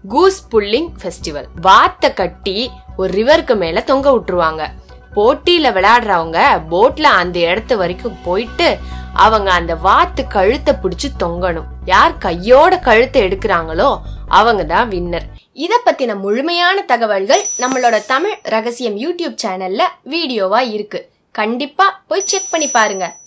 Goose pulling festival. வாத்த கட்டி ஒரு ரிவருக்கு மேல தொங்க விட்டுருவாங்க. போட்டியில விளையாடுறவங்க போட்ல அந்த இடத்து வரைக்கும் போயிட்டு அவங்க அந்த வாத்து கழுத்தை பிடிச்சு தொங்கணும். யார் கையோட கழுத்தை எடுக்கிறாங்களோ அவங்க தான் வின்னர். இத பத்தின முழுமையான தகவல்கள் நம்மளோட தமிழ் ரகசியம் யூடியூப் சேனல்ல வீடியோவா இருக்கு. கண்டிப்பா போய் செக் பண்ணி பாருங்க.